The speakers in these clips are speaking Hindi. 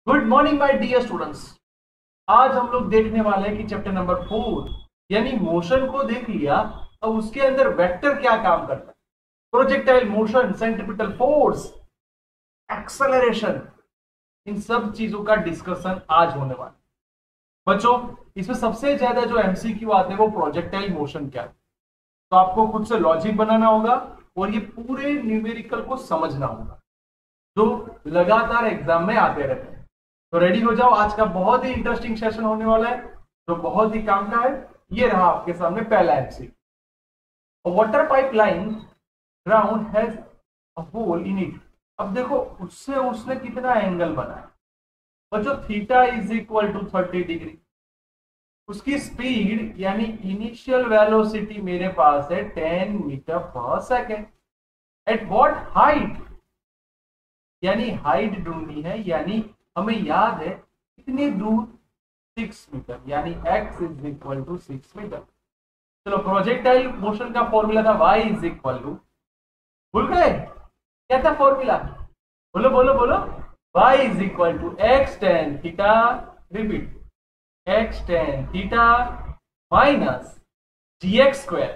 Good morning my dear students. आज हम लोग देखने वाले हैं कि चैप्टर नंबर 4 यानी मोशन को देख लिया। अब उसके अंदर वेक्टर क्या काम करता है, projectile motion, centripetal force, acceleration, इन सब चीजों का डिस्कशन आज होने वाला है। बच्चों, इसमें सबसे ज्यादा जो एमसीक्यू आते हैं वो प्रोजेक्टाइल मोशन क्या है, तो आपको खुद से लॉजिक बनाना होगा और ये पूरे न्यूमेरिकल को समझना होगा जो लगातार एग्जाम में आते रहते हैं। तो रेडी हो जाओ, आज का बहुत ही इंटरेस्टिंग सेशन होने वाला है जो बहुत ही काम का है। ये रहा आपके सामने पहला MCQ. Water pipeline ground has a hole in it. अब देखो उससे उसने कितना एंगल बनाया बच्चों, theta is equal to 30 degree. उसकी स्पीड यानी इनिशियल वेलोसिटी मेरे पास है 10 metre per second. At what height, यानी हाइट ढूंढनी है, यानी हमें याद है कितनी दूर, 6 मीटर, यानी x is equal to 6 metre. चलो, प्रोजेक्टाइल मोशन का फॉर्मूला था y इज इक्वल टू, भूल गए क्या था फॉर्मूला? बोलो बोलो बोलो। y is equal to x tan theta, repeat, x tan theta minus dx square,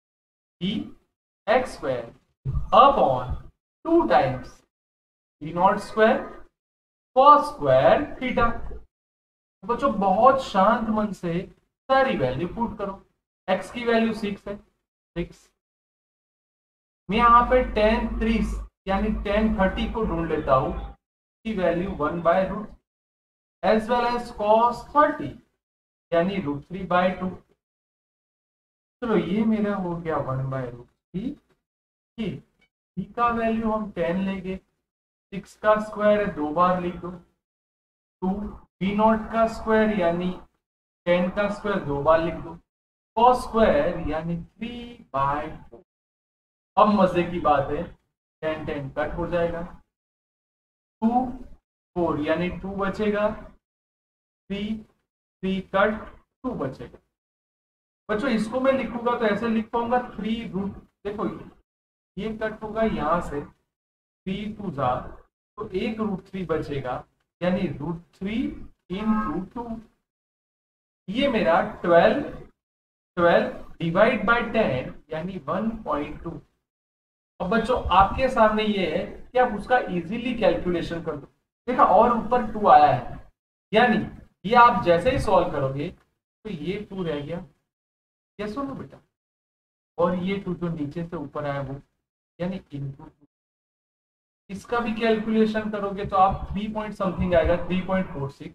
dx square upon 2 times v nought square cos square theta. बच्चों बहुत शांत मन से सारी वैल्यू पुट करो। x की वैल्यू 6 है, 6। मैं यहां पे 10 3 यानी 10 30 को ढूंढ लेता हूं, की वैल्यू 1/रूट, एज वेल एज कॉस 30 यानी √3/2। चलो ये मेरा हो गया 1/√3। की का वैल्यू हम 10 लेंगे, 6 का स्क्वायर है, 2 बार लिख दो, 2 v नॉट का स्क्वायर यानी 10 का स्क्वायर 2 बार लिख दो, कॉस स्क्वायर यानी 3/4। अब मजे की बात है, 10 10 कट हो जाएगा, 2 4 यानी 2 बचेगा, 3 3 कट 2 बचेगा। बच्चों इसको मैं लिखूंगा तो ऐसे लिख पाऊंगा 3 रूट, देखो ये कट होगा यहां से, 3 2 जा, तो एक √3 बचेगा, यानी √3 × 2। ये मेरा 12 12 डिवाइड बाय 10 यानी 1.2। अब बच्चों आपके सामने ये है कि आप उसका इजीली कैलकुलेशन कर दो। देखा, और ऊपर 2 आया है, यानी ये आप जैसे ही सॉल्व करोगे तो ये 2 रह गया, ये सुनो बेटा, और ये 2 जो नीचे से ऊपर आया वो, यानी इनटू, इसका भी कैलकुलेशन करोगे तो आप 3 पॉइंट समथिंग आएगा, 3.46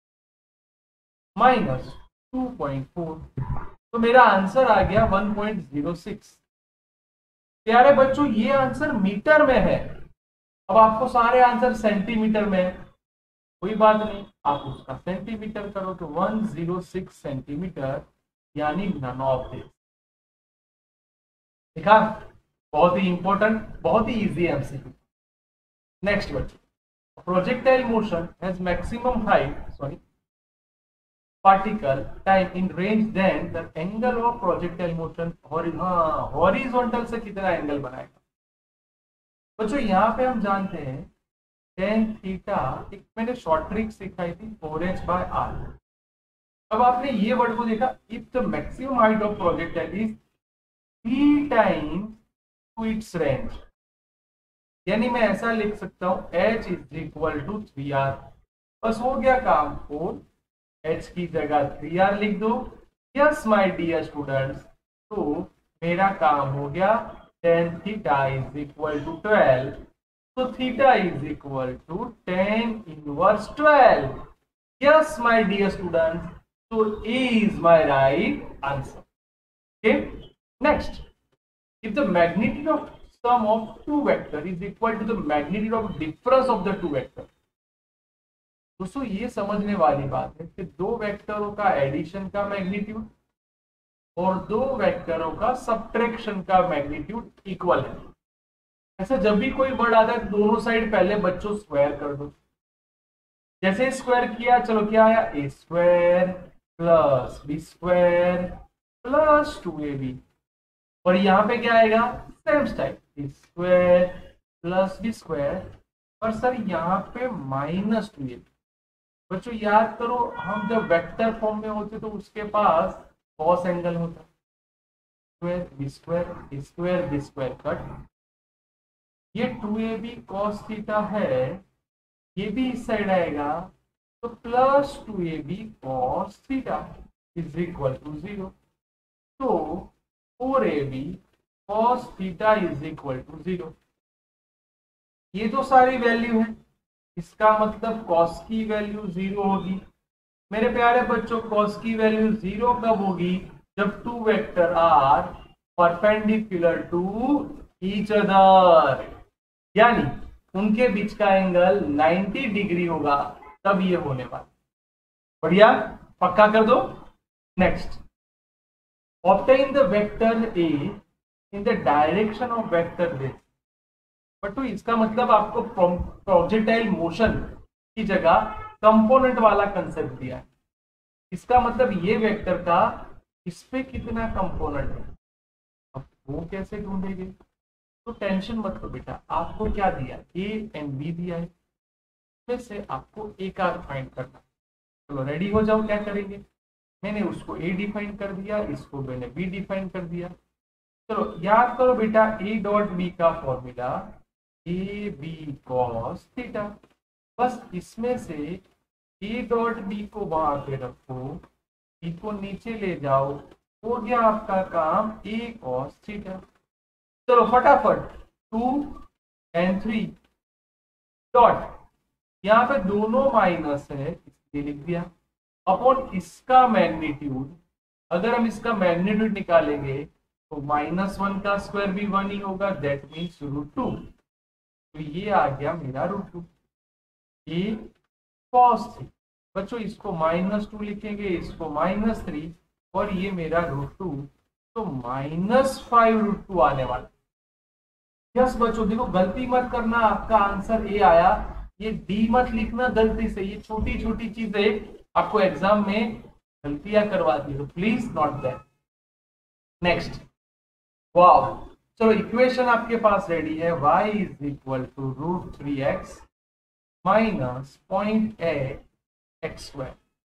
माइनस 2.4, तो मेरा आंसर आ गया 1.06। प्यारे बच्चों ये आंसर मीटर में है। अब आपको सारे आंसर सेंटीमीटर में है, कोई बात नहीं, आप उसका सेंटीमीटर करो तो 106 सेंटीमीटर, यानी नन ऑफ दिस। देखा, बहुत ही इंपॉर्टेंट, बहुत ही इजी एमसीक्यू। नेक्स्ट बच्चों, projectile motion has maximum height, sorry, particle time in range, then the angle of projectile motion horizontal से कितना एंगल बनाएगा। बच्चों यहाँ पे हम जानते हैं tan थीटा, एक मैंने शॉर्ट ट्रिक सिखाई थी 4h/r। अब आपने ये वर्ड को देखा, if the maximum height of projectile is 3 times to its range, यानी मैं ऐसा लिख सकता हूं h is equal to 3r। बस हो गया काम, 4h की जगह 3r लिख दो। यस माय डियर स्टूडेंट्स, तो मेरा काम हो गया, tan theta is equal to 12, तो theta is equal to tan inverse 12। Yes my dear students, तो A is my right answer. Okay, next, if the magnitude of sum of two vector is equal to the magnitude of difference of the two vector। दोस्तों ये समझने वाली बात है कि दो वेक्टरों का एडिशन का मैग्नीट्यूड और दो वेक्टरों का सब्ट्रैक्शन का मैग्नीट्यूड इक्वल है। ऐसा जब भी कोई वर्ड आता है दोनों साइड पहले बच्चों स्क्वायर कर दो। जैसे स्क्वायर किया, चलो क्या आया, A square plus B square plus 2ab, और यहां पे क्या आएगा, same style, A square plus B square, और सर यहाँ पे -2ab। बच्चों याद करो, हम जब वेक्टर फॉर्म में होते तो उसके पास कॉस एंगल होता, square B square, A square B square cut. ये 2ab cos थीटा है, ये भी इस साइड आएगा, तो plus 2ab cos theta is equal to 0। तो 4ab cos theta is equal to 0। ये तो सारी वैल्यू है, इसका मतलब cos की वैल्यू 0 होगी। मेरे प्यारे बच्चों, cos की वैल्यू 0 कब होगी? जब two vector are perpendicular to each other, यानी उनके बीच का एंगल 90 डिग्री होगा, तब ये होने वाला। बढ़िया, पक्का कर दो। Next, obtain the vector A in the direction of vector this. But तो इसका मतलब आपको प्रोजेक्टाइल मोशन की जगह कंपोनेंट वाला कंसेप्ट दिया है। इसका मतलब ये वेक्टर का इस पे कितना कंपोनेंट है, अब वो कैसे ढूंढेंगे? तो टेंशन मत लो बेटा, आपको क्या दिया, ए एंड बी दिया है, इसमें से आपको ए का फाइंड करना। चलो रेडी हो जाओ, क्या करेंगे? मैंने उसको ए डिफाइन कर दिया, इसको मैंने बी डिफाइन कर दिया। चलो याद करो बेटा, ए डॉट बी का formula A B cos theta. बस इसमें से ए डॉट बी को वहां पे रखो, बी को नीचे ले जाओ, हो गया आपका काम ए कॉस थीटा। चलो फटाफट 2 एंड 3 डॉट, यहाँ पे दोनों माइनस है इसलिए लिख दिया, अपॉन इसका मैग्नीट्यूड। अगर हम इसका मैग्नीट्यूड निकालेंगे तो -1 का स्क्वायर भी 1 ही होगा, दैट मीन्स √2। तो ये आ गया मेरा √2 ए कॉस थी। बच्चों इसको -2 लिखेंगे, इसको -3, और ये मेरा √2, तो -5√2 आने वाला। यस बच्चों देखो, गलती मत करना, आपका आंसर ए आया। ये डी मत लिखना गलती से, ये छोटी छोटी चीजें आपको एग्जाम में गलतियां करवाती है, please not that. Next, wow, चलो इक्वेशन आपके पास रेडी है, y is equal to √3x minus 0.8 x²।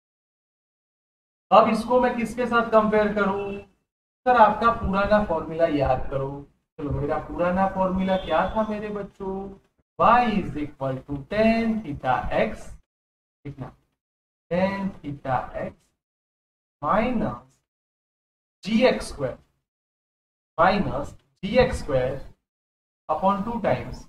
अब इसको मैं किसके साथ कंपेयर करूं? सर आपका पुराना फॉर्मूला याद करो। चलो मेरा पुराना फॉर्मूला क्या था मेरे बच्चों? y is equal to tan theta x, कितना, tan theta x minus gx² minus gx² upon 2 times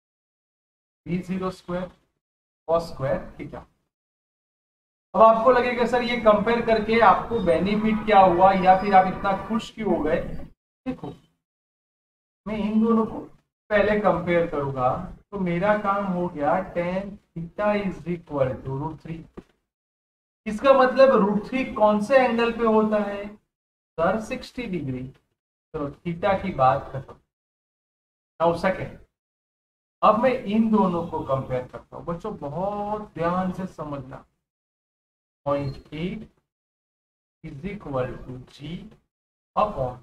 b0² cos² theta. अब आपको लगेगा सर ये कंपेयर करके आपको बेनिफिट क्या हुआ, या फिर आप इतना खुश क्यों हो गए? देखो मैं इन दोनों को पहले कंपेयर करूंगा, तो मेरा काम हो गया tan theta is equal to √3। इसका मतलब √3 कौन से एंगल पे होता है? Sir 60 degree. चलो थीटा की बात खत्म। नाउ सेकेंड, अब मैं इन दोनों को कंपेयर करता हूं। बच्चों बहुत ध्यान से समझना, 0.8 is equal to g upon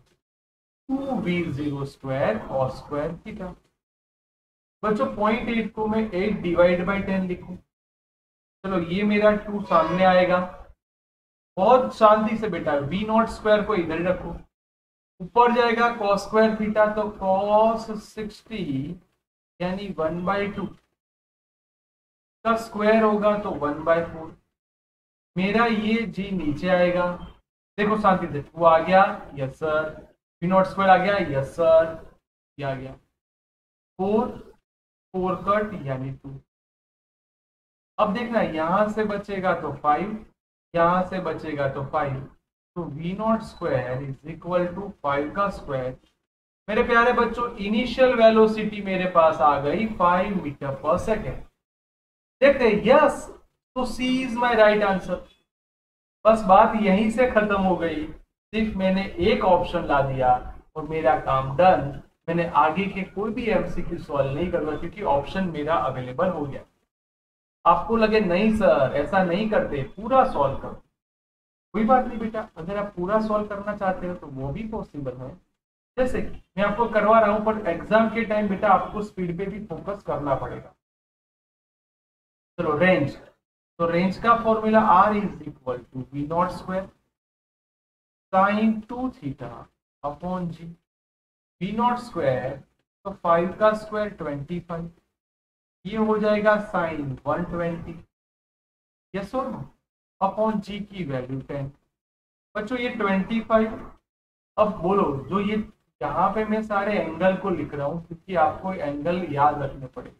2b0² cos² theta. बच्चों 0.8 को मैं 8 डिवाइड बाई 10 लिखूं। चलो ये मेरा 2 सामने आएगा, बहुत शांति से बेटा b0² को इधर रखो, ऊपर जाएगा cos² थीटा, तो cos 60 यानी 1/2 का स्क्वायर होगा तो 1/4। मेरा ये जी नीचे आएगा, देखो शांति से, वो आ गया यस सर, b0² आ गया यस सर, ये आ गया 4 कट यानी 2। अब देखना यहां से बचेगा तो 5, यहां से बचेगा तो 5, तो v0² इज इक्वल टू 5 का स्क्वायर। मेरे प्यारे बच्चों इनिशियल वेलोसिटी मेरे पास आ गई 5 मीटर पर सेकेंड। देखते यस, तो C is my right answer. बस बात यहीं से खत्म हो गई, सिर्फ मैंने एक ऑप्शन ला दिया और मेरा काम डन। मैंने आगे के कोई भी एमसीक्यू सॉल्व नहीं करना, क्योंकि ऑप्शन मेरा अवेलेबल हो गया। आपको लगे नहीं सर ऐसा नहीं करते, पूरा सॉल्व करो, कोई बात नहीं बेटा, अगर आप पूरा सॉल्व करना चाहते हो तो वो भी पॉसिबल है, जैसे मैं आपको करवा रहा हूं, पर एग्जाम के टाइम बेटा आपको स्पीड पे भी फोकस करना पड़ेगा। चलो रेंज, तो रेंज का formula R is equal to V not square sine 2 theta upon G. V not square तो 5 का स्क्वायर 25, ये हो जाएगा साइन 120, यस और नो, अपॉन जी की वैल्यू 10। बच्चों ये 25, अब बोलो जो ये यहाँ पे मैं सारे एंगल को लिख रहा हूँ क्योंकि आपको एंगल याद रखने पड़ेंगे।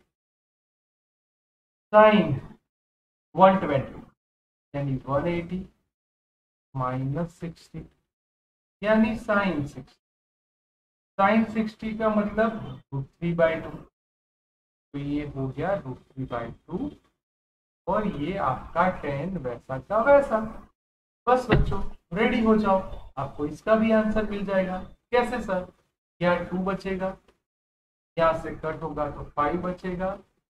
साइन 120 यानी 180 माइनस 60 यानी साइन 60। साइन 60 का मतलब √3/2, तो ये हो गया √3/2 और ये आपका 10 वैसा का वैसा। बस बच्चों रेडी हो जाओ, आपको इसका भी आंसर मिल जाएगा। कैसे सर? यहाँ 2 बचेगा, यहाँ से कट होगा तो 5 बचेगा,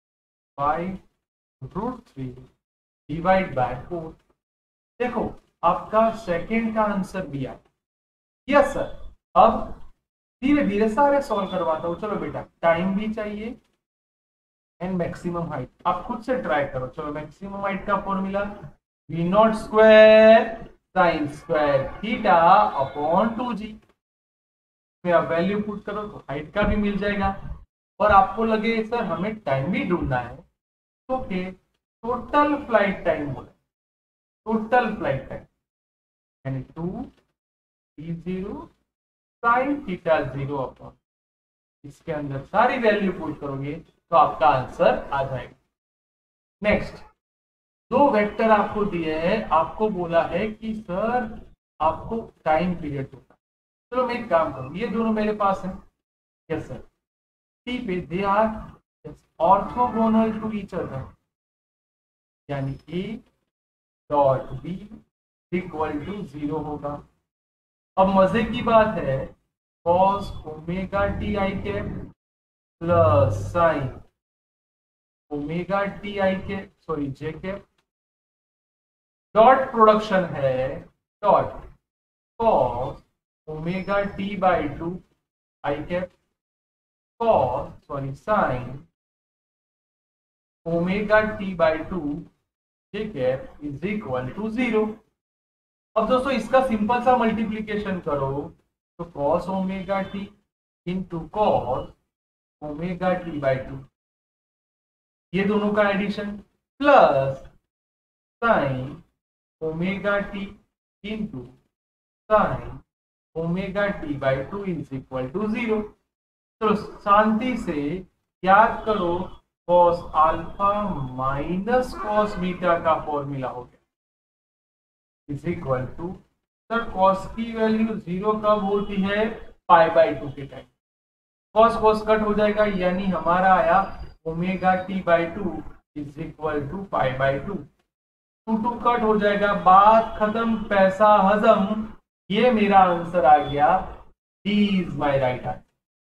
5√3 डिवाइड बाय 4। देखो आपका सेकंड का आंसर भी आया। Yes sir. अब धीरे धीरे सारे सॉल्व करवाता हूँ। चलो बेटा, टाइम भी चाहिए एंड मैक्सिमम हाइट आप खुद से ट्राई करो। चलो मैक्सिमम हाइट का formula V not square sine square theta upon 2g में आप वैल्यू पुट करो तो हाइट का भी मिल जाएगा। और आपको लगे सर हमें टाइम भी ढूंढना है, तो ओके, टोटल फ्लाइट टाइम बोले, टोटल फ्लाइट टाइम यानी 2t0 साइन थीटा 0 अपॉन, इसके अंदर सारी वैल्यू पुट करोगे तो आपका आंसर आ जाएगा। नेक्स्ट, दो वेक्टर आपको दिए हैं, आपको बोला है कि सर आपको टाइम पीरियड होगा। चलो मैं एक काम करूं, ये दोनों मेरे पास है, यस सर, टी पे they are orthogonal to each other, यानी A dot B equal to 0 होगा। अब मजे की बात है, cos omega T I cap plus sine omega T I cap sorry J cap dot production है dot cos omega T by 2 I cap sine omega T by 2 J cap is equal to 0। अब दोस्तों इसका सिंपल सा मल्टीप्लीकेशन करो तो cos omega T into cos omega T by 2, ये दोनों का addition plus sine omega T into sine omega T by 2 is equal to 0। तो शांति से याद करो, cos alpha minus cos beta का फॉर्मूला हो गया is equal to, sir cos की वैल्यू 0 कब होती है? π/2 के टाइम। cos कट हो जाएगा, यानी हमारा आया omega T by 2 is equal to π/2। 2 cut हो जाएगा, बात खत्म, पैसा हजम। ये मेरा आंसर आ गया, D is my right answer.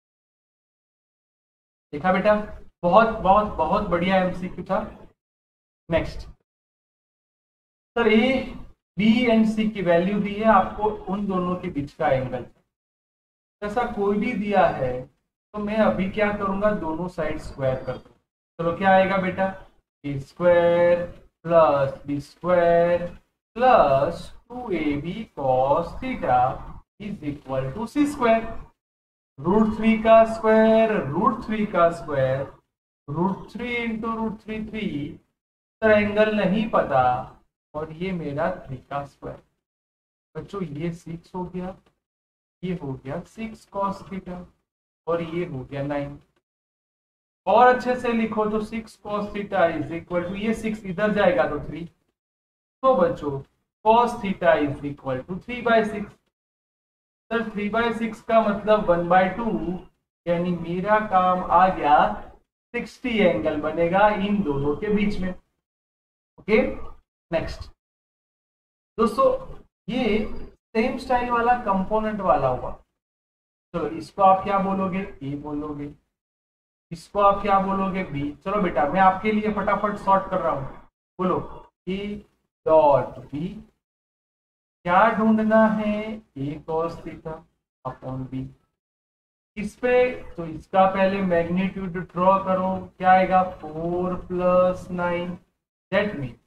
देखा बेटा, बहुत बहुत बहुत बढ़िया एमसीक्यू था। Next, sir A B and C की वैल्यू दी है, आपको उन दोनों के बीच का एंगल ऐसा कोई भी दिया है, तो मैं अभी क्या करूंगा, दोनों साइड स्क्वायर कर दूंगा। चलो क्या आएगा बेटा, A square plus B square plus 2ab cos theta is equal to C square. √3 का स्क्वायर √3 का स्क्वायर √3 इंटू √3 3, सर एंगल नहीं पता, और ये मेरा 3 का स्क्वायर। बच्चों ये 6 हो गया, ये हो गया 6 cos थीटा, और ये हो गया 9। और अच्छे से लिखो तो 6 cos theta is equal to, ये 6 इधर जाएगा तो 3, तो बच्चों cos theta is equal to 3/6। Sir 3/6 का मतलब 1/2, यानी मेरा काम आ गया 60 एंगल बनेगा इन दोनों के बीच में। ओके, नेक्स्ट दोस्तों, ये सेम स्टाइल वाला कंपोनेंट वाला हुआ। चलो इसको आप क्या बोलोगे, ए बोलोगे, इसको आप क्या बोलोगे, बी। चलो बेटा मैं आपके लिए फटाफट सॉर्ट कर रहा हूं, बोलो ए डॉट बी, क्या ढूंढना है, A cos theta upon B. इस पे तो इसका पहले मैग्नीट्यूड ड्रॉ करो, क्या आएगा 4 + 9, दैट मीन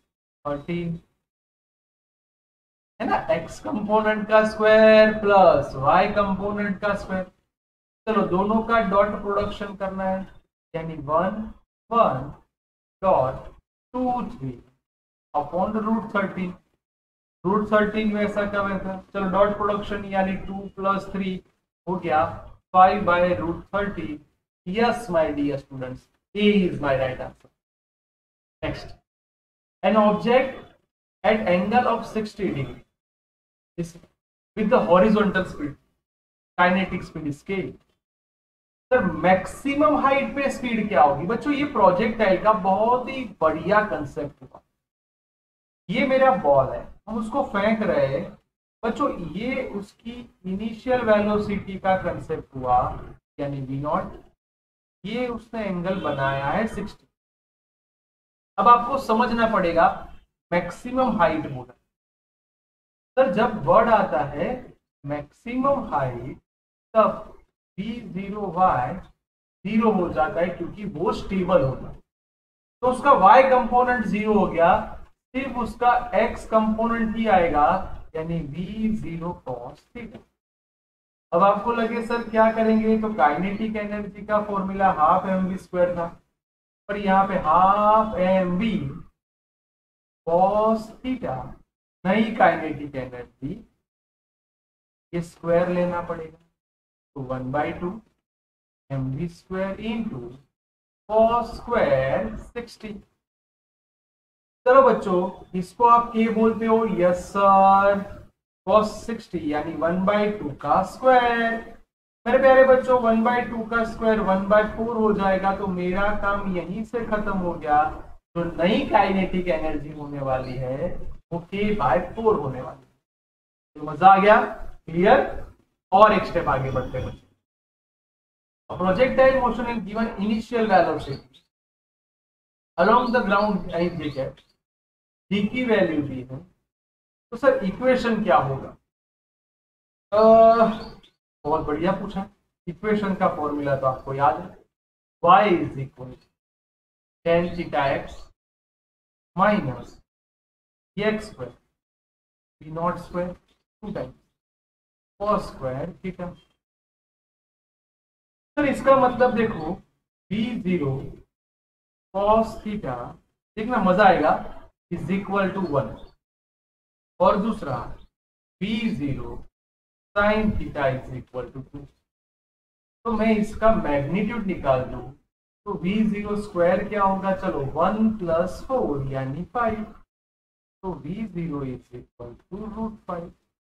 13 है ना, x कंपोनेंट का स्क्वायर प्लस y कंपोनेंट का स्क्वायर। चलो दोनों का डॉट प्रोडक्शन करना है, यानी 1 1 डॉट 2 3 अपॉन √13। √13 वैसा का वैसा। चलो डॉट प्रोडक्शन यानी 2 + 3 हो गया 5/√13। Yes my dear students, A is my right answer. Next, an object at angle of 60 degree is with the horizontal speed, kinetic speed is k। Sir maximum height पे स्पीड क्या होगी बच्चों? ये प्रोजेक्टाइल का बहुत ही बढ़िया कंसेप्ट हुआ। ये मेरा बॉल है, हम उसको फेंक रहे हैं बच्चों, ये उसकी इनिशियल वेलोसिटी का कंसेप्ट हुआ, यानी v0। ये उसने एंगल बनाया है 60। अब आपको समझना पड़ेगा मैक्सिमम हाइट बोला। सर जब वर्ड आता है मैक्सिमम हाइट, तब v0y 0 हो जाता है क्योंकि वो स्टेबल होगा। तो उसका y कंपोनेंट 0 हो गया, सिर्फ उसका x कंपोनेंट ही आएगा, यानी v0 cos थीटा। अब आपको लगे सर क्या करेंगे, तो काइनेटिक एनर्जी का फॉर्मूला हाफ mv² था, पर यहाँ पे हाफ mv cos थीटा, नई काइनेटिक एनर्जी, ये स्क्वायर लेना पड़ेगा। तो 1/2 mv² इंटू cos स्क्वायर 60। चलो बच्चों, इसको आप के बोलते हो? यस सर, cos 60 यानी 1/2 का स्क्वायर। मेरे प्यारे बच्चों 1/2 का स्क्वायर 1/4 हो जाएगा, तो मेरा काम यहीं से खत्म हो गया। जो नई काइनेटिक एनर्जी होने वाली है वो k/4 होने वाली है। तो मजा आ गया? क्लियर? और एक स्टेप आगे बढ़ते हैं बच्चों। Projectile motion is given initial velocity along the ground as d की वैल्यू दी है, तो सर इक्वेशन क्या होगा? बहुत बढ़िया पूछा। इक्वेशन का फॉर्मूला तो आपको याद है, y is equal tan theta x minus x square v0 square 2 times cos square theta. Sir इसका मतलब देखो v0 cos थीटा, देखना मजा आएगा, इज इक्वल टू 1, और दूसरा v0 sin theta is equal to 2। तो मैं इसका मैग्नीट्यूड निकाल दूं तो v0 स्क्वायर क्या होगा? चलो 1 + 4 यानी 5, तो v0 is equal to √5।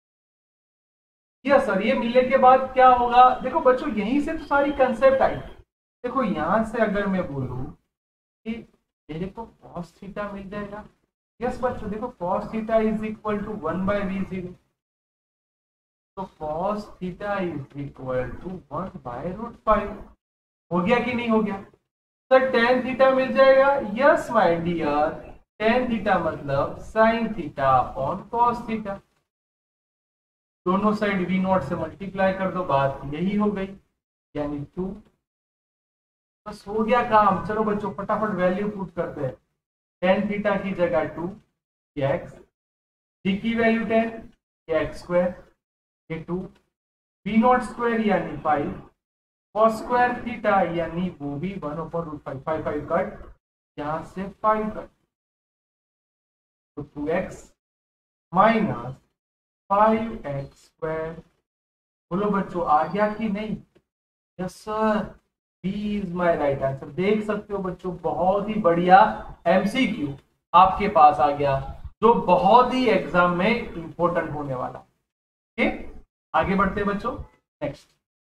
Yes sir, ये मिलने के बाद क्या होगा? देखो बच्चों यहीं से तो सारी कंसेप्ट आई। देखो यहां से अगर मैं बोलूं कि मेरे को cos थीटा मिल जाएगा, यस बच्चों देखो cos theta is equal to 1/v0, तो cos theta is equal to 1/√5। हो गया कि नहीं हो गया? सर tan थीटा मिल जाएगा, yes my dear, tan theta मतलब sin theta upon cos theta. दोनों साइड v0 से मल्टीप्लाई कर दो, बात यही हो गई, यानी 2। बस हो गया काम। चलो बच्चों फटाफट वैल्यू पुट करते हैं। tan थीटा की जगह 2 x, d की वैल्यू 10, x स्क्वायर, ये 2, v0 स्क्वायर यानी 5, cos स्क्वायर थीटा यानी वो भी 1/√5, 5 5 कट, यहां से 5 कट, तो 2x माइनस 5x स्क्वायर। बोलो बच्चों आ गया कि नहीं? Yes sir, B is my right answer. देख सकते हो बच्चों, बहुत ही बढ़िया एमसीक्यू आपके पास आ गया, जो बहुत ही एग्जाम में इंपॉर्टेंट होने वाला। ठीक, आगे बढ़ते बच्चों। नेक्स्ट,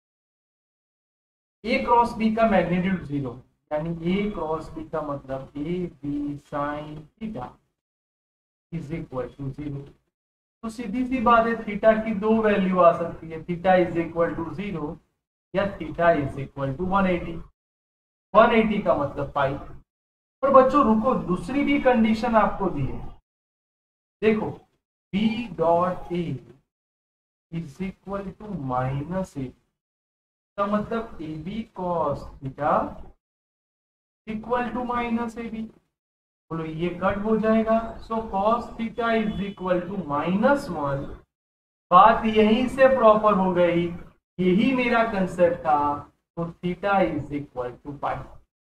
ए क्रॉस बी का मैग्नीट्यूड 0, यानी ए क्रॉस बी का मतलब A B sine theta is equal to 0। तो सीधी सी बात है, थीटा की दो वैल्यू आ सकती है, थीटा इज इक्वल टू 0 या थीटा इज इक्वल टू 180। 180 का मतलब पाई। पर बच्चों रुको, दूसरी भी कंडीशन आपको दी है। देखो b dot A is equal to -a का मतलब A B cos theta equal to -ab। बोलो ये कट हो जाएगा। So cos theta is equal to -1। बात यहीं से प्रॉपर हो गई, यही मेरा कंसेप्ट था। तो theta is equal to pi.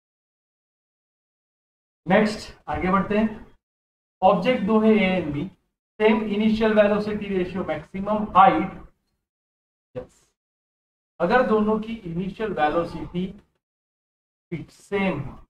Next आगे बढ़ते हैं। ऑब्जेक्ट दो है A and B, same initial velocity ratio, maximum height. Yes, अगर दोनों की इनिशियल वेलोसिटी सेम है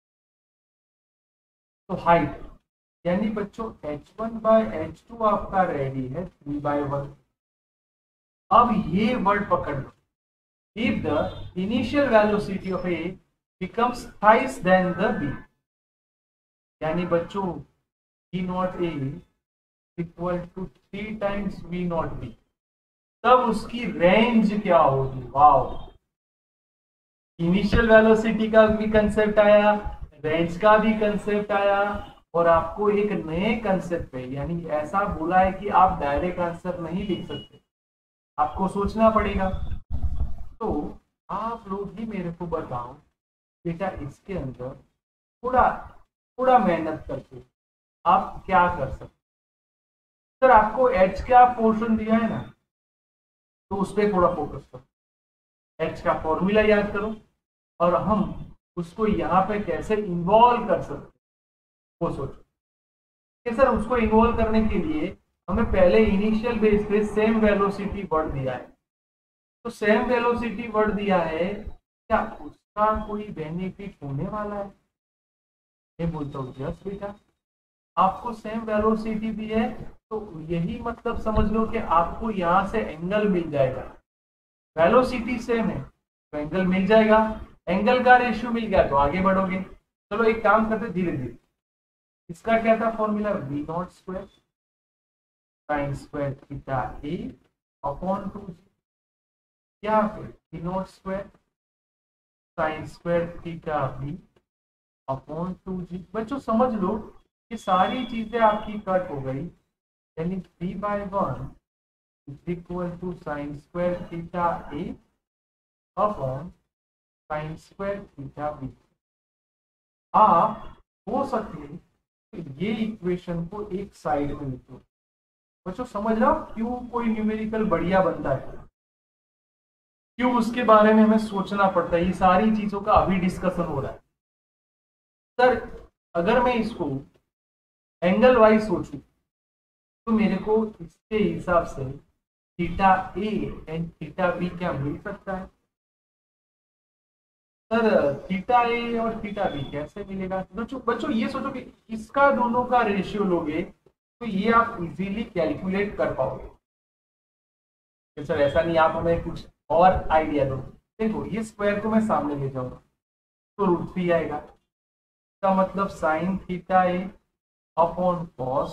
तो हाइट, यानी बच्चों h1/h2 आपका रेडी है 3/1। अब ये वर्ड पकड़ लो, if the initial velocity of A becomes thrice then the B, यानी बच्चों v naught A equal to 3 times v naught B, तब उसकी रेंज क्या होगी। वाओ, इनिशियल वेलोसिटी का भी कंसेप्ट आया, रेंज का भी कंसेप्ट आया, और आपको एक नए कंसेप्ट पे, यानी ऐसा बोला है कि आप डायरेक्ट आंसर नहीं लिख सकते, आपको सोचना पड़ेगा। तो आप लोग ही मेरे को बताओ बेटा, इसके अंदर थोड़ा थोड़ा मेहनत करके आप क्या कर सकते। सर आपको एच का पोर्शन दिया है ना, तो उस पर थोड़ा फोकस करो, एच का फॉर्मूला याद करो, और हम उसको यहाँ पे कैसे इन्वॉल्व कर सकते वो सोचो। कि सर उसको इन्वॉल्व करने के लिए हमें पहले इनिशियल बेस पे सेम वेलोसिटी वर्ड दिया है, तो सेम वेलोसिटी वर्ड दिया है, क्या उसका कोई बेनिफिट होने वाला है। मैं बोलता हूँ यस बेटा, आपको सेम वेलोसिटी भी है, तो यही मतलब समझ लो कि आपको यहाँ से एंगल मिल जाएगा। वेलोसिटी सेम है तो एंगल मिल जाएगा, एंगल का रेशियो मिल गया तो आगे बढ़ोगे। चलो एक काम करते धीरे धीरे। इसका क्या था formula, V not square sine square theta A upon 2 या फिर V not square sine square theta B upon 2g। बच्चों समझ लो ये सारी चीजें आपकी कट हो गई, यानी 3/1 is equal to sine square theta A upon sine square theta B. आप हो सके तो ये इक्वेशन को एक साइड में लिखो। बच्चों समझ रहा हो क्यों कोई न्यूमेरिकल बढ़िया बनता है, क्यों उसके बारे में हमें सोचना पड़ता है। ये सारी चीजों का अभी डिस्कशन हो रहा है। सर अगर मैं इसको एंगल वाइज सोचूं तो मेरे को इसके हिसाब से theta A and theta B क्या मिल सकता है। सर थीटा ए और थीटा बी कैसे मिलेगा। बच्चों ये सोचो कि इसका दोनों का रेशियो लोगे तो ये आप इजीली कैलकुलेट कर पाओगे। सर ऐसा नहीं, आप हमें कुछ और आइडिया दो। देखो ये स्क्वायर को मैं सामने ले जाऊंगा तो √3 आएगा, इसका मतलब sine theta A upon cos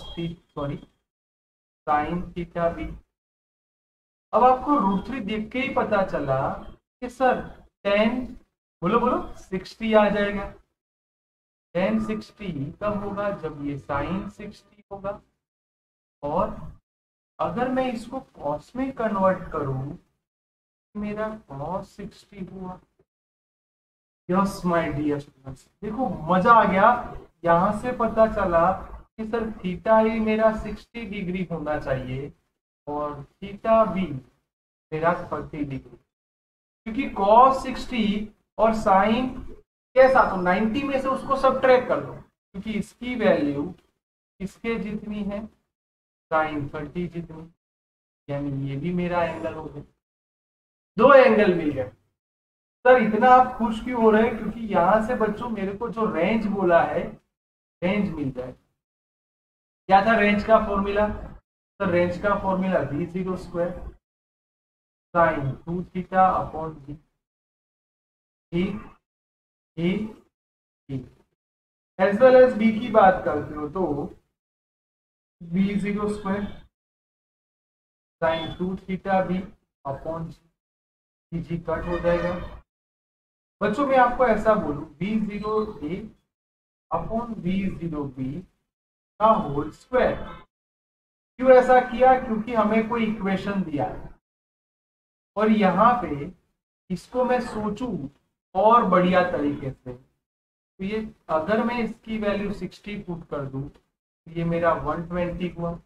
sine theta B. अब आपको √3 देख के ही पता चला कि सर 10 बोलो बोलो 60 आ जाएगा। 10 60 कब होगा, जब ये साइन 60 होगा। और अगर मैं इसको कॉस में कन्वर्ट करूं, मेरा कॉस 60 हुआ। यस माय डियर स्टूडेंट्स, देखो मजा आ गया। यहां से पता चला कि सर थीटा ए मेरा 60 डिग्री होना चाहिए और थीटा बी मेरा 30 डिग्री, क्योंकि कॉस 60 और साइन कैसा, तो 90 में से उसको सब्ट्रैक्ट कर लो, क्योंकि इसकी वैल्यू इसके जितनी है, साइन 30 जितनी, यानी ये भी मेरा एंगल हो गया। दो एंगल मिल गए। सर इतना आप खुश क्यों हो रहे हैं, क्योंकि यहां से बच्चों मेरे को जो रेंज बोला है, रेंज मिल जाए। क्या था रेंज का फॉर्मूला, सर रेंज का formula v0 square sine 2 theta upon b as well as b की बात करते हो तो v0 square sine 2 theta b upon G cut हो जाएगा। बच्चों मैं आपको ऐसा बोलूं v0a अपॉन v0b का होल स्क्वायर। क्यों ऐसा किया, क्योंकि हमें कोई इक्वेशन दिया है और यहाँ पे इसको मैं सोचूं और बढ़िया तरीके से, तो ये अगर मैं इसकी वैल्यू 60 पुट कर दूं तो ये मेरा 120 हुआ,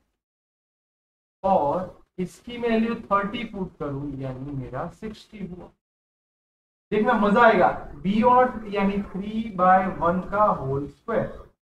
और इसकी वैल्यू 30 पुट करूं यानी मेरा 60 हुआ। देखना मजा आएगा। बी ऑट यानी 3/1 का होल स्क्वायर।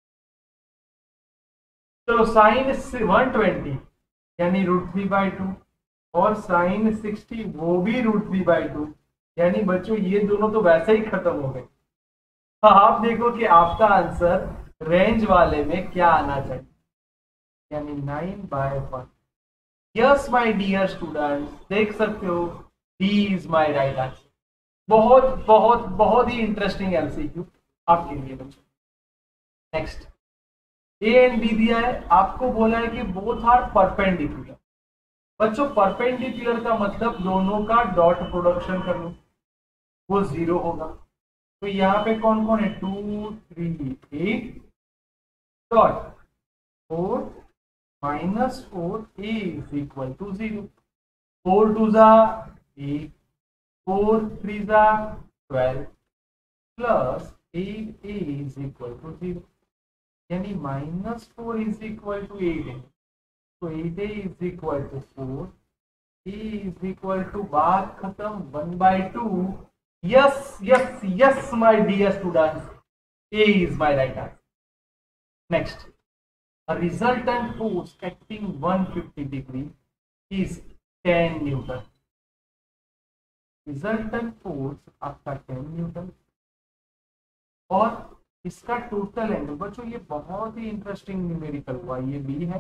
चलो साइन 120 यानी √3/2, और साइन 60 वो भी √3/2, यानी बच्चों ये दोनों तो वैसे ही खत्म हो गए। आप देखो कि आपका आंसर रेंज वाले में क्या आना चाहिए, यानी 9/1। यस माय डियर स्टूडेंट्स, देख सकते हो D is my right answer. बहुत बहुत बहुत ही इंटरेस्टिंग एमसीक्यू आपके लिए बच्चों। नेक्स्ट, ए एंड बी दिया है, आपको बोला है कि बोथ आर परपेंडिकुलर। बच्चों परपेंडिकुलर का मतलब दोनों का डॉट प्रोडक्शन कर लो, वो 0 होगा। तो यहाँ पे कौन कौन है, 2 3 8 dot 4 -4 a is equal to 0। 4 2 जा 8, 4 3 जा 12 plus 8a is equal to 0, यानी -4 इज इक्वल टू 8 है। तो 8a is equal to 4, a is equal to, बात खत्म, 1/2। Yes yes yes my dear students, a is my right answer. Next, a resultant force acting 150 degree is 10 newton. Resultant force आपका 10 न्यूटन, और इसका टोटल एंगल, बच्चों ये बहुत ही इंटरेस्टिंग न्यूमेरिकल हुआ। ये बी है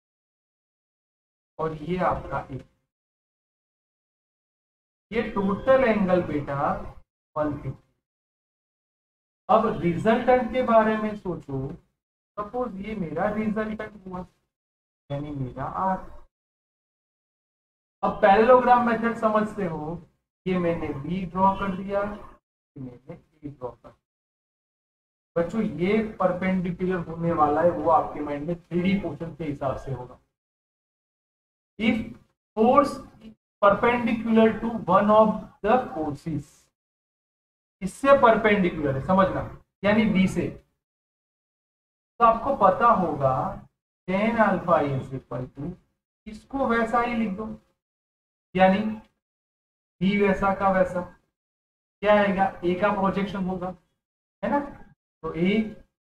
और ये आपका ए, ये टोटल एंगल बेटा 150। अब रिजल्टेंट के बारे में सोचो, सपोज ये मेरा रिजल्टेंट हुआ यानी मेरा आर। अब पैरेललोग्राम मेथड समझते हो, ये मैंने बी ड्रॉ कर दिया, ये मैंने ए ड्रॉ कर दिया। बच्चों ये परपेंडिकुलर होने वाला है, वो आपके माइंड में 3D पोर्शन के हिसाब से होगा। If force perpendicular to one of the forces, इससे परपेंडिकुलर है समझना, यानी बी से, तो आपको पता होगा tan alpha is equal to, इसको वैसा ही लिख दो, यानी बी वैसा का वैसा, क्या आएगा, ए का प्रोजेक्शन होगा, है ना। तो A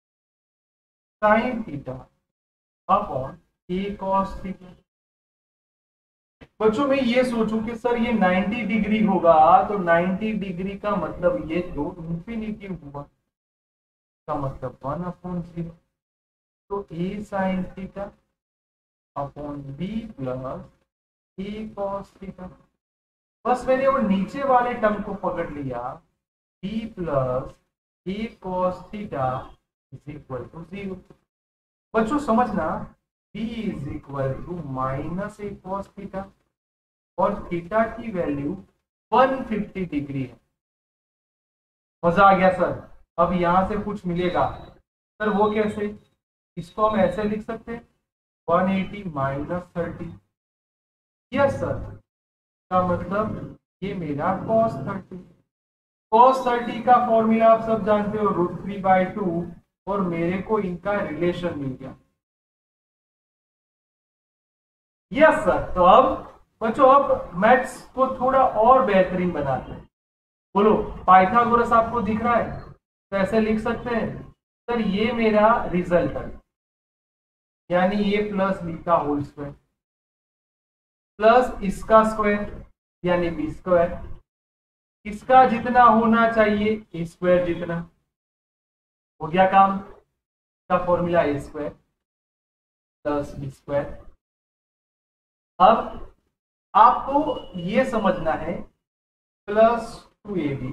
sine theta upon A cos theta. बच्चों मैं ये सोचूं कि सर ये 90 डिग्री होगा, तो 90 डिग्री का मतलब ये तो इंफिनिटी हुआ, का मतलब 1/0। तो A sine theta upon B plus A cos theta. बस मैंने वो नीचे वाले टर्म को पकड़ लिया, B plus A cos theta is equal to 0। बच्चों समझना, B is equal to minus A cos theta, और थीटा की वैल्यू 150 डिग्री है। मजा आ गया सर। अब यहां से कुछ मिलेगा सर, वो कैसे, इसको हम ऐसे लिख सकते हैं 180 माइनस 30। यस सर, का मतलब ये मेरा cos 30। cos 30 का फॉर्मूला आप सब जानते हो, √3/2, और मेरे को इनका रिलेशन मिल गया। Yes sir. तो अब बच्चों अब मैथ्स को थोड़ा और बेहतरीन बनाते हैं। बोलो पाइथागोरस आपको दिख रहा है, तो ऐसे लिख सकते हैं सर, ये मेरा रिजल्टेंट यानी ये प्लस बी का होल स्क्वायर प्लस इसका स्क्वायर यानी बी स्क्वायर, इसका जितना होना चाहिए ए स्क्वायर जितना, हो गया काम। का formula A square plus B square. अब आपको ये समझना है plus 2ab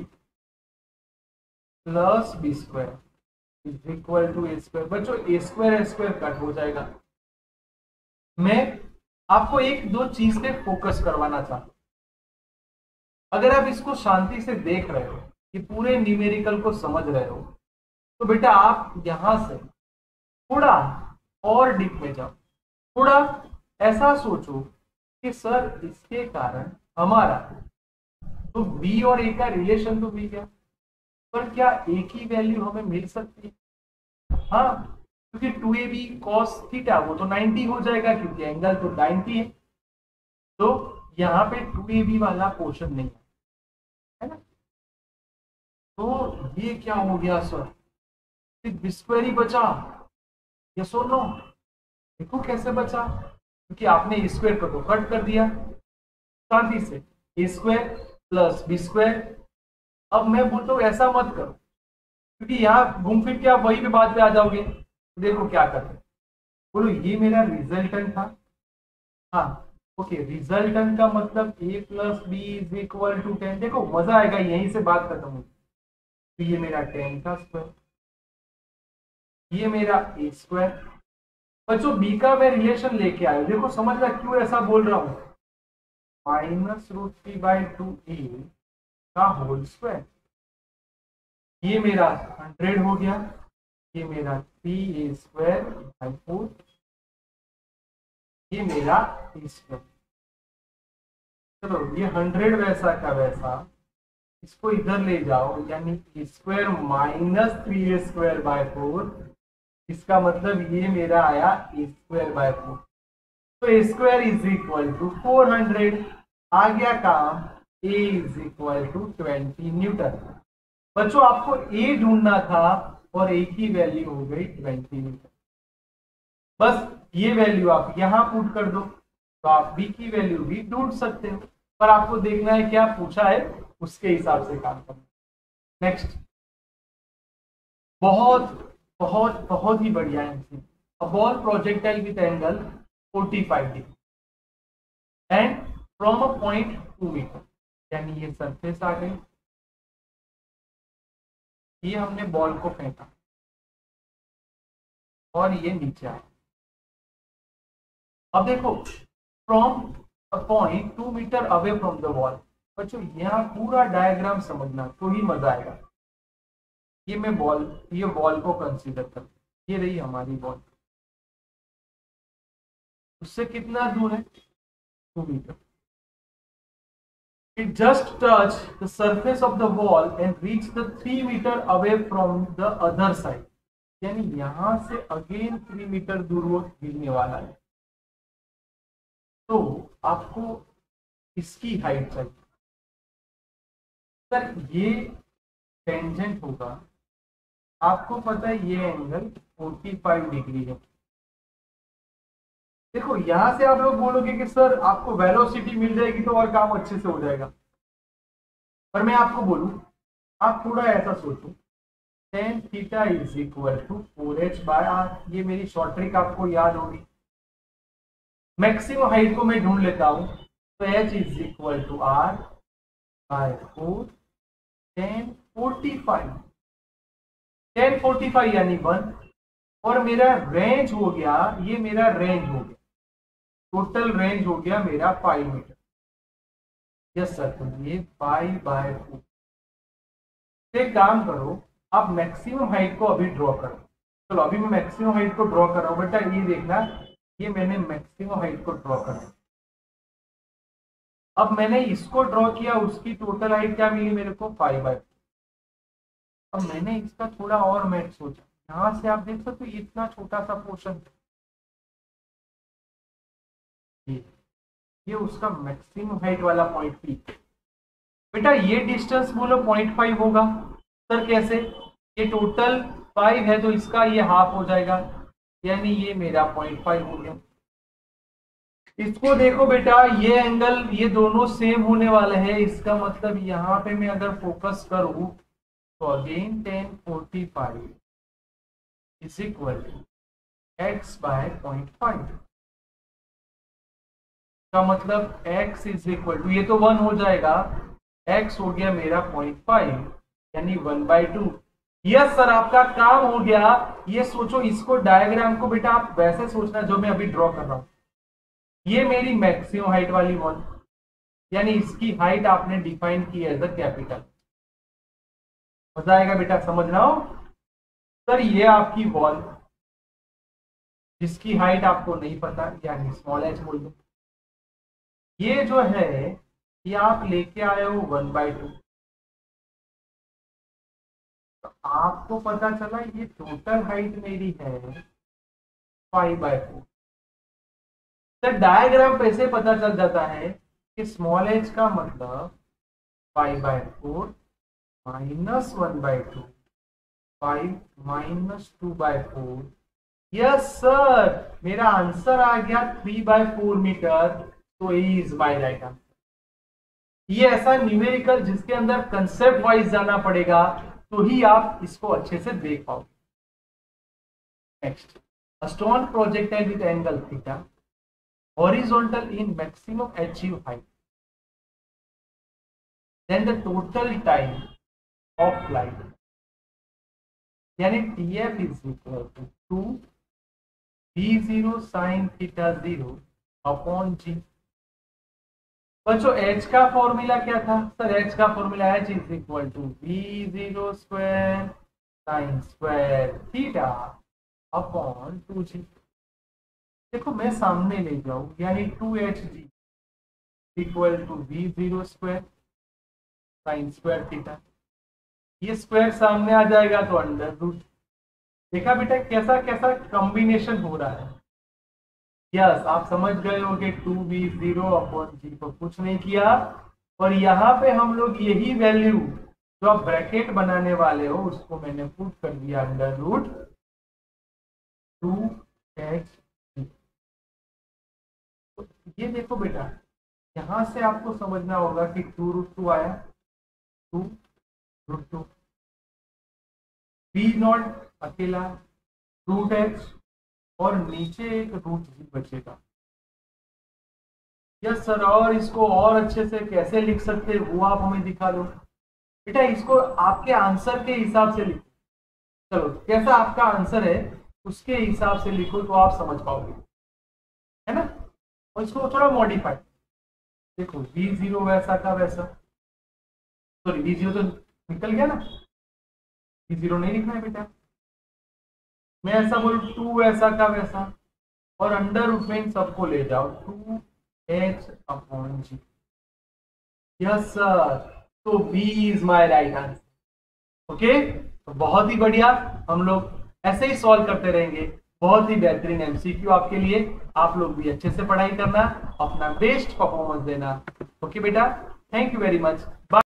plus B square is equal to A square. बच्चों ए स्क्वायर कट हो जाएगा। मैं आपको एक दो चीज पे फोकस करवाना चाहता हूं। अगर आप इसको शांति से देख रहे हो, कि पूरे न्यूमेरिकल को समझ रहे हो, तो बेटा आप यहां से थोड़ा और डीप में जाओ, थोड़ा ऐसा सोचो कि सर इसके कारण हमारा तो बी और ए का रिलेशन तो मिल गया, पर क्या एक ही वैल्यू हमें मिल सकती है? हाँ, क्योंकि 2ab cos थीटा वो तो 90 हो जाएगा, क्योंकि एंगल तो 90 है। तो यहाँ पे 2ab वाला पोर्शन नहीं है ना। तो ये क्या हो गया सर, सिर्फ बी स्क्वायर ही बचा। यस और नो? देखो कैसे बचा, क्योंकि आपने स्क्वायर को तो कट कर दिया शांति से, A square plus B square. अब मैं बोलता हूँ ऐसा मत करो, क्योंकि यहाँ घूम फिर के आप वही पे बात पे आ जाओगे। तो देखो क्या करते हैं, बोलो ये मेरा रिजल्टेंट था। हाँ, ओके, रिजल्टेंट का मतलब a plus B is equal to 10। देखो मजा आएगा, यहीं से बात खत्म होगी। तो ये मेरा 10 का स्क्वायर, ये मेरा ए स्क्वायर। बच्चों बी का मैं रिलेशन लेके आया, देखो समझना क्यों ऐसा बोल रहा हूं। -√3/2a का होल स्क्वायर, ये मेरा 100 हो गया, ये मेरा 3a² 4, ये मेरा ए स्क्वायर। चलो ये 100 वैसा का वैसा, इसको इधर ले जाओ, यानी स्क्वायर -3a²/4। इसका मतलब ये मेरा आया a²/4। तो A square is equal to 400। आ गया काम, a is equal to 20 newton. बच्चों आपको a ढूंढना था और a की वैल्यू हो गई 20 न्यूटन। बस ये वैल्यू आप यहां पुट कर दो, तो आप b की वैल्यू भी ढूंढ सकते हो। पर आपको देखना है क्या पूछा है, उसके हिसाब से काम करना। नेक्स्ट, बहुत बहुत बहुत ही बढ़िया है। A ball projectile with angle 45 degree and from a point 2 metre, यानी ये सरफेस आ गई, ये हमने बॉल को फेंका और ये नीचे आया। अब देखो, from a point 2 metre away from the wall. बच्चों यहाँ पूरा डायग्राम समझना तो ही मजा आएगा। ये मैं बॉल, ये बॉल को कंसीडर कर, ये रही हमारी बॉल, उससे कितना दूर है 2 metre. It just touched the surface of the wall and reached the 3 meter away from the other side. यानी यहां से अगेन 3 मीटर दूर वो गिरने वाला है। तो आपको इसकी हाइट चाहिए। सर ये टेंजेंट होगा, आपको पता है ये एंगल 45 डिग्री है। देखो यहां से आप लोग बोलोगे कि सर आपको वेलोसिटी मिल जाएगी तो और काम अच्छे से हो जाएगा। पर मैं आपको बोलूं, आप थोड़ा ऐसा सोचो, tan theta is equal to 4h/r। ये मेरी शॉर्ट ट्रिक आपको याद होगी। मैक्सिमम हाइट को मैं ढूंढ लेता हूं, तो h is equal to r/4 tan 45, tan 45 यानी 1। और मेरा रेंज हो गया, ये मेरा रेंज हो गया, टोटल रेंज हो गया मेरा 5 मीटर। यस सर, तो ये 5/4। एक काम करो, आप मैक्सिमम हाइट को अभी ड्रॉ करो। चलो अभी मैं मैक्सिमम हाइट को ड्रॉ कर रहा हूं बेटा, ये देखना, ये मैंने मैक्सिमम हाइट को ड्रॉ करा। अब मैंने इसको ड्रॉ किया, उसकी टोटल हाइट क्या मिली मेरे को 5/4। अब मैंने इसका थोड़ा और मैथ सोचा, यहां से आप देख सकते हो इतना छोटा सा पोर्शन, ये उसका मैक्सिमम हाइट वाला पॉइंट पी। बेटा ये डिस्टेंस बोलो 0.5 होगा। सर कैसे, ये टोटल 5 है तो इसका ये हाफ हो जाएगा, यानी ये मेरा 0.5 हो गया। इसको देखो बेटा, ये एंगल ये दोनों सेम होने वाले हैं, इसका मतलब यहां पे मैं अगर फोकस करूं तो again tan 45 is equal to x/0.5 का मतलब x इज इक्वल टू, ये तो 1 हो जाएगा, x हो गया मेरा 0.5 यानी 1/2। यस सर, आपका काम हो गया। ये सोचो, इसको डायग्राम को बेटा आप वैसे सोचना जो मैं अभी ड्रॉ कर रहा हूं। ये मेरी मैक्सिमम हाइट वाली 1, यानी इसकी हाइट आपने डिफाइन की एज अ कैपिटल। मजा आएगा बेटा, समझ रहा हो। सर ये आपकी वॉल, जिसकी हाइट आपको नहीं पता, यानी स्मॉल h बोल दो। ये जो है ये आप लेके आए हो 1/2, आपको पता चला ये टोटल हाइट मेरी है 5/4। सर डायग्राम पे से पता चल जाता है कि स्मॉल h का मतलब 5/4 -1/2, 5 -2/4। यस सर, मेरा आंसर आ गया 3/4 मीटर। तो इज माई राइट आंसर। ये ऐसा न्यूमेरिकल जिसके अंदर कंसेप्ट वाइज जाना पड़ेगा तो ही आप इसको अच्छे से देख पाओगे। Next, a stone projectile with angle theta horizontal in maximum achieved height, then the total time of flight यानी TF is equal to 2 V0 sin theta 0 upon G। बच्चों h का फॉर्मूला क्या था सर? h का formula h is equal to V0 square sine square theta upon 2G। देखो मैं सामने ले जाऊं यानी 2HG equal to V0 square sine square theta. ये स्क्वायर सामने आ जाएगा तो अंडर रूट। देखा बेटा कैसा कैसा कॉम्बिनेशन हो रहा है। यस, आप समझ गए हो कि 2V0 अपॉन जी को कुछ नहीं किया, और यहाँ पे हम लोग यही वैल्यू जो आप ब्रैकेट बनाने वाले हो उसको मैंने पुट कर दिया अंडर रूट 2H। तो ये देखो बेटा, यहां से आपको समझना होगा कि 2√2 आया, 2√2 V0 अकेला √H और नीचे एक √G बचेगा। यस सर, और इसको और अच्छे से कैसे लिख सकते हैं वो आप हमें दिखा दो। बेटा इसको आपके आंसर के हिसाब से लिखो। चलो, कैसा आपका आंसर है उसके हिसाब से लिखो तो आप समझ पाओगे, है ना। और इसको थोड़ा मॉडिफाई देखो, V0 वैसा का वैसा, सॉरी V0 तो निकल गया ना, V0 नहीं लिखना है बेटा। मैं ऐसा बोलूं 2 ऐसा का वैसा, और अंडर रूट में इन सबको ले जाओ 2H upon G। Yes sir, तो B is my right answer. Okay, तो बहुत ही बढ़िया, हम लोग ऐसे ही सॉल्व करते रहेंगे। बहुत ही बेहतरीन एमसीक्यू आपके लिए। आप लोग भी अच्छे से पढ़ाई करना, अपना बेस्ट परफॉर्मेंस देना। ओके बेटा, थैंक यू वेरी मच।